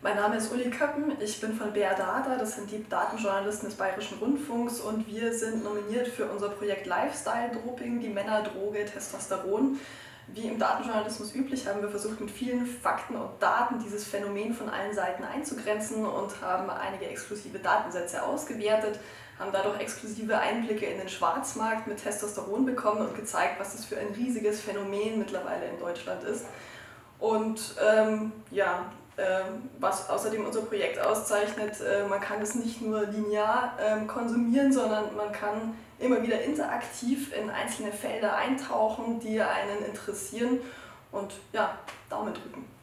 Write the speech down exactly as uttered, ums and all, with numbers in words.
Mein Name ist Uli Köppen, ich bin von B R Data, das sind die Datenjournalisten des Bayerischen Rundfunks und wir sind nominiert für unser Projekt Lifestyle Doping, die Männerdroge Testosteron. Wie im Datenjournalismus üblich haben wir versucht, mit vielen Fakten und Daten dieses Phänomen von allen Seiten einzugrenzen und haben einige exklusive Datensätze ausgewertet, haben dadurch exklusive Einblicke in den Schwarzmarkt mit Testosteron bekommen und gezeigt, was das für ein riesiges Phänomen mittlerweile in Deutschland ist. Und ähm, ja, äh, was außerdem unser Projekt auszeichnet, äh, man kann es nicht nur linear äh, konsumieren, sondern man kann immer wieder interaktiv in einzelne Felder eintauchen, die einen interessieren und ja, Daumen drücken.